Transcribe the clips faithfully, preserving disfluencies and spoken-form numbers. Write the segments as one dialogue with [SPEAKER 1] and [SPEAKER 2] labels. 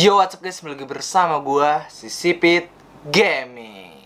[SPEAKER 1] Yo, what's up guys, lagi bersama gua si Sipit Gaming.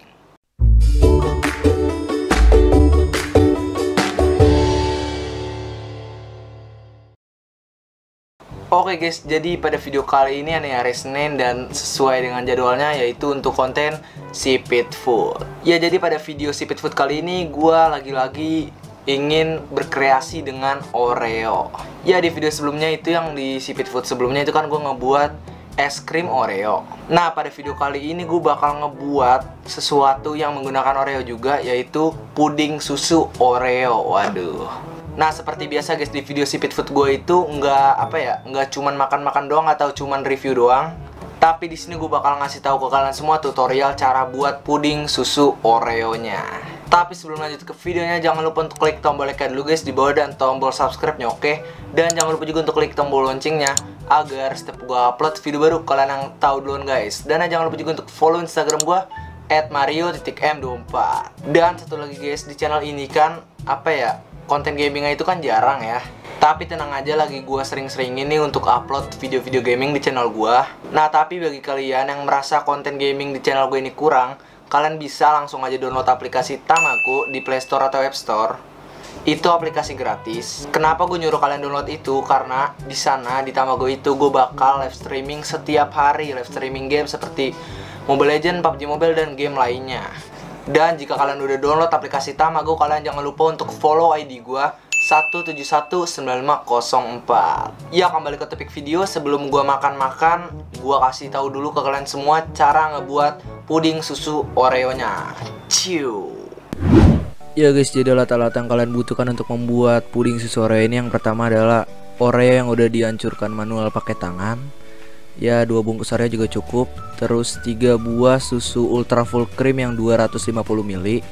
[SPEAKER 1] Oke guys, jadi pada video kali ini ada hari Senin dan sesuai dengan jadwalnya, yaitu untuk konten Sipit Food. Ya, jadi pada video Sipit Food kali ini gua lagi-lagi ingin berkreasi dengan Oreo. Ya, di video sebelumnya itu yang di Sipit Food sebelumnya itu kan gue ngebuat es krim Oreo. Nah, pada video kali ini gue bakal ngebuat sesuatu yang menggunakan Oreo juga, yaitu puding susu Oreo. Waduh. Nah, seperti biasa guys, di video Sipit Food gue itu nggak apa ya, nggak cuman makan-makan doang atau cuman review doang. Tapi di sini gue bakal ngasih tahu ke kalian semua tutorial cara buat puding susu Oreo-nya. Tapi sebelum lanjut ke videonya, jangan lupa untuk klik tombol like dulu guys di bawah dan tombol subscribe-nya, oke? Dan jangan lupa juga untuk klik tombol loncengnya agar setiap gue upload video baru kalian yang tahu duluan guys. Dan jangan lupa juga untuk follow Instagram gue et mario titik m dua puluh empat. Dan satu lagi guys, di channel ini kan apa ya, konten gamingnya itu kan jarang ya. Tapi tenang aja, lagi gue sering-sering ini untuk upload video-video gaming di channel gue. Nah, tapi bagi kalian yang merasa konten gaming di channel gue ini kurang, kalian bisa langsung aja download aplikasi Tamago di Play Store atau App Store. Itu aplikasi gratis. Kenapa gue nyuruh kalian download itu? Karena di sana di Tamago itu gue bakal live streaming setiap hari, live streaming game seperti Mobile Legends, P U B G Mobile, dan game lainnya. Dan jika kalian udah download aplikasi Tamago, kalian jangan lupa untuk follow I D gue satu tujuh satu sembilan lima nol empat. Ya, kembali ke topik video. Sebelum gua makan-makan, gua kasih tahu dulu ke kalian semua cara ngebuat puding susu Oreo-nya. Ciu.
[SPEAKER 2] Ya guys, jadi alat-alat yang kalian butuhkan untuk membuat puding susu Oreo ini, yang pertama adalah Oreo yang udah dihancurkan manual pakai tangan. Ya, dua bungkus Oreo juga cukup. Terus tiga buah susu ultra full cream yang dua ratus lima puluh mililiter.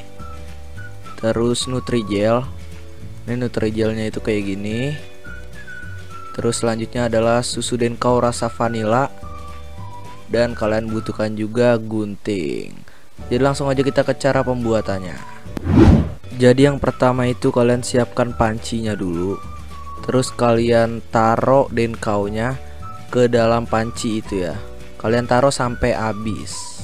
[SPEAKER 2] Terus Nutrijel. Ini Nutrijelnya itu kayak gini. Terus selanjutnya adalah susu Denkau rasa vanila. Dan kalian butuhkan juga gunting. Jadi langsung aja kita ke cara pembuatannya. Jadi yang pertama itu kalian siapkan pancinya dulu. Terus kalian taruh Denkaunya ke dalam panci itu ya. Kalian taruh sampai habis.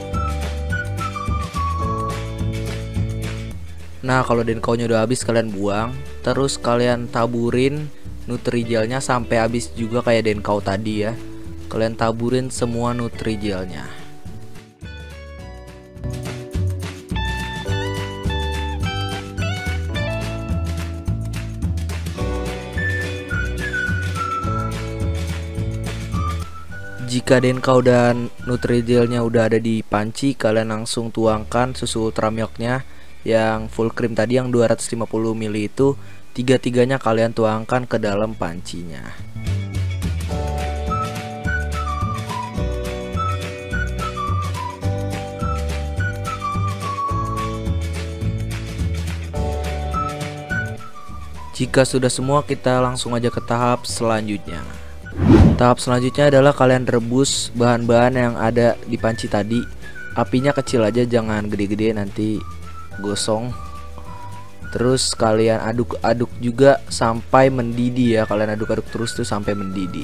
[SPEAKER 2] Nah, kalau Denkaunya udah habis kalian buang. Terus kalian taburin Nutrijelnya sampai habis juga kayak Denkau tadi ya. Kalian taburin semua Nutrijelnya. Jika Denkau dan Nutrijelnya udah ada di panci, kalian langsung tuangkan susu ultra milknya yang full cream tadi yang dua ratus lima puluh mililiter itu, tiga-tiganya kalian tuangkan ke dalam pancinya. Jika sudah semua, kita langsung aja ke tahap selanjutnya. Tahap selanjutnya adalah kalian rebus bahan-bahan yang ada di panci tadi. Apinya kecil aja, jangan gede-gede, nanti gosong. Terus kalian aduk-aduk juga sampai mendidih ya. Kalian aduk-aduk terus tuh sampai mendidih.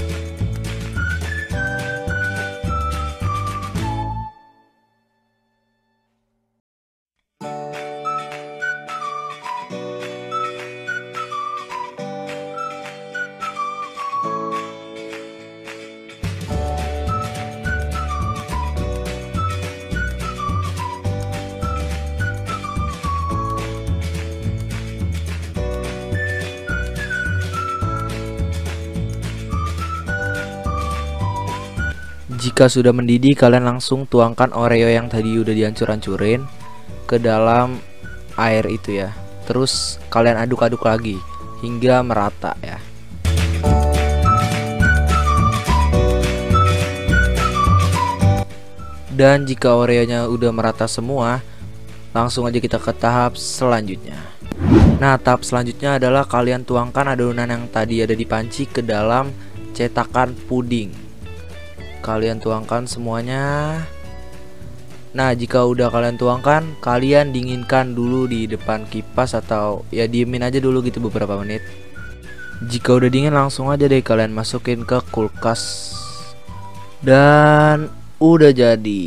[SPEAKER 2] Jika sudah mendidih, kalian langsung tuangkan Oreo yang tadi udah dihancur-hancurin ke dalam air itu ya. Terus kalian aduk-aduk lagi hingga merata ya. Dan jika Oreonya udah merata semua, langsung aja kita ke tahap selanjutnya. Nah, tahap selanjutnya adalah kalian tuangkan adonan yang tadi ada di panci ke dalam cetakan puding. Kalian tuangkan semuanya. Nah, jika udah kalian tuangkan, kalian dinginkan dulu di depan kipas atau ya diemin aja dulu gitu beberapa menit. Jika udah dingin langsung aja deh kalian masukin ke kulkas. Dan udah jadi.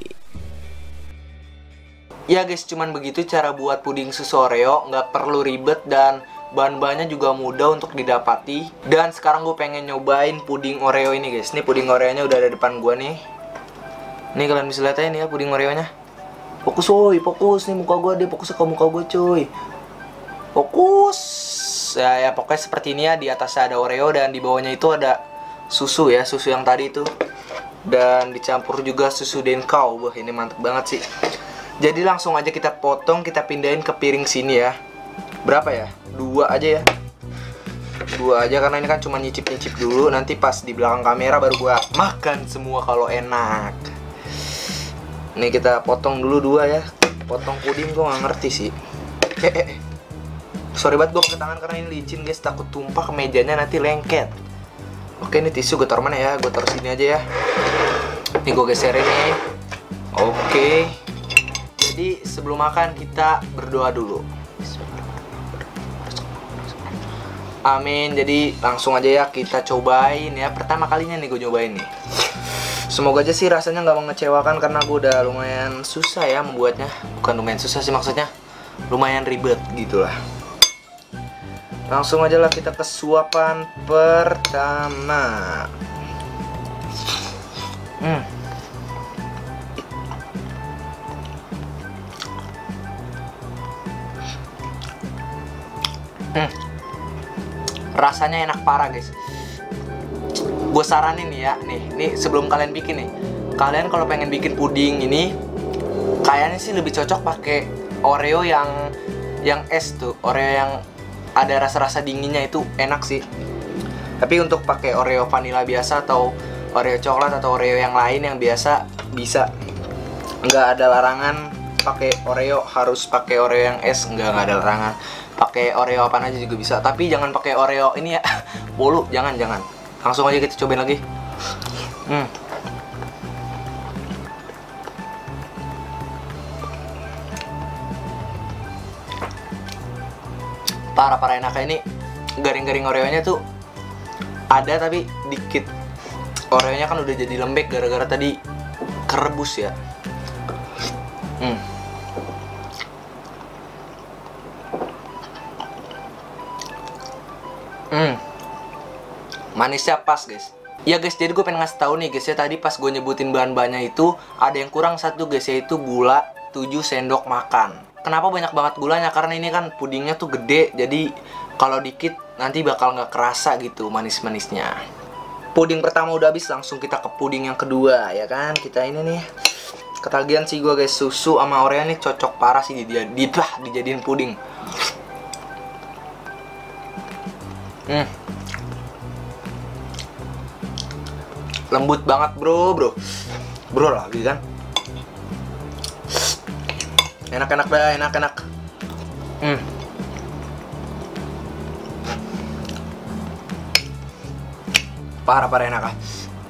[SPEAKER 1] Ya guys, cuman begitu cara buat puding susu Oreo, nggak perlu ribet dan bahan-bahannya juga mudah untuk didapati. Dan sekarang gue pengen nyobain puding Oreo ini guys. Nih puding Oreonya udah ada depan gue nih. Nih kalian bisa lihat ini ya puding Oreonya. Fokus woy, fokus nih muka gue, deh fokus ke muka gue cuy. Fokus. Ya, ya pokoknya seperti ini ya, di atasnya ada Oreo dan di bawahnya itu ada susu ya, susu yang tadi itu. Dan dicampur juga susu Denkau. Wah, ini mantep banget sih. Jadi langsung aja kita potong, kita pindahin ke piring sini ya. Berapa ya? Dua aja ya. Dua aja karena ini kan cuma nyicip-nyicip dulu. Nanti pas di belakang kamera baru gua makan semua kalau enak. Nih kita potong dulu dua ya. Potong puding gua nggak ngerti sih. Eh, eh, eh. Sorry banget gua pakai tangan karena ini licin guys. Takut tumpah ke mejanya nanti lengket. Oke, ini tisu gue taruh mana ya? Gue taruh sini aja ya. Ini gue geser ini. Oke. Jadi sebelum makan kita berdoa dulu. Amin. Jadi langsung aja ya kita cobain ya. Pertama kalinya nih gue nyobain nih. Semoga aja sih rasanya nggak mengecewakan karena gue udah lumayan susah ya membuatnya. Bukan lumayan susah sih maksudnya, lumayan ribet gitulah. Langsung aja lah kita ke suapan pertama. Hmm. Hmm. Rasanya enak parah guys. Gue saranin nih ya, nih, nih sebelum kalian bikin nih, kalian kalau pengen bikin puding ini, kayaknya sih lebih cocok pakai Oreo yang yang es tuh, Oreo yang ada rasa-rasa dinginnya itu enak sih. Tapi untuk pakai Oreo vanilla biasa atau Oreo coklat atau Oreo yang lain yang biasa bisa. Nggak ada larangan pakai Oreo harus pakai Oreo yang es, nggak nggak ada larangan. Pakai Oreo apa aja juga bisa. Tapi jangan pakai Oreo ini ya, bolu, jangan jangan. Langsung aja kita cobain lagi. Hmm. Parah-parah enaknya ini. Garing-garing Oreonya tuh ada tapi dikit. Oreonya kan udah jadi lembek gara-gara tadi kerebus ya. Hmm. Hmm. Manisnya pas guys. Ya guys, jadi gue pengen ngasih tahu nih guys ya, tadi pas gue nyebutin bahan-bahannya itu ada yang kurang satu guys, yaitu gula tujuh sendok makan. Kenapa banyak banget gulanya? Karena ini kan pudingnya tuh gede, jadi kalau dikit nanti bakal nggak kerasa gitu manis-manisnya. Puding pertama udah habis, langsung kita ke puding yang kedua ya kan. Kita ini nih ketagihan sih gue guys, susu sama Oreo nih cocok parah sih di di, di dijadiin puding. Hmm. Lembut banget bro, bro, bro lagi kan. Enak-enak dah, enak-enak. Hmm. Parah-parah enak ah.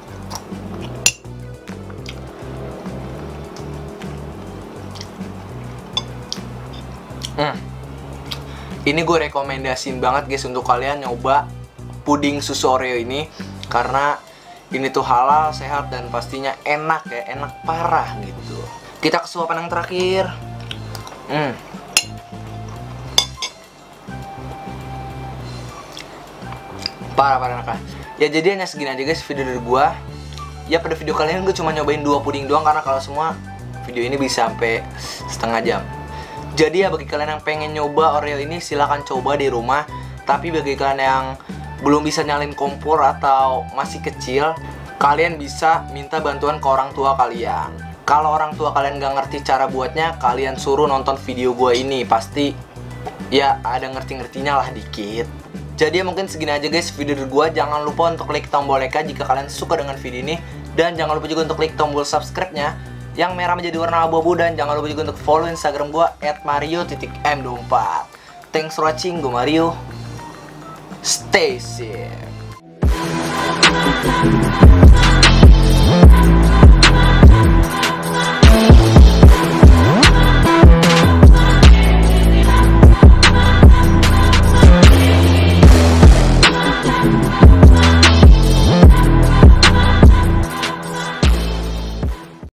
[SPEAKER 1] Hmm. Ini gue rekomendasiin banget guys untuk kalian nyoba puding susu Oreo ini karena ini tuh halal, sehat, dan pastinya enak ya, enak parah gitu. Kita ke suapan yang terakhir. Hmm. Parah-parah enak. Ya jadi hanya segini aja guys video dari gua. Ya pada video kali ini gue cuma nyobain dua puding doang karena kalau semua video ini bisa sampai setengah jam. Jadi ya bagi kalian yang pengen nyoba Oreo ini silahkan coba di rumah. Tapi bagi kalian yang belum bisa nyalin kompor atau masih kecil, kalian bisa minta bantuan ke orang tua kalian. Kalau orang tua kalian gak ngerti cara buatnya, kalian suruh nonton video gue ini. Pasti ya ada ngerti-ngertinya lah dikit. Jadi ya mungkin segini aja guys video dari gue. Jangan lupa untuk klik tombol like jika kalian suka dengan video ini. Dan jangan lupa juga untuk klik tombol subscribe-nya yang merah menjadi warna abu-abu. Dan jangan lupa juga untuk follow Instagram gue at mario titik m dua puluh empat. Thanks for watching, gue Mario. Stay safe.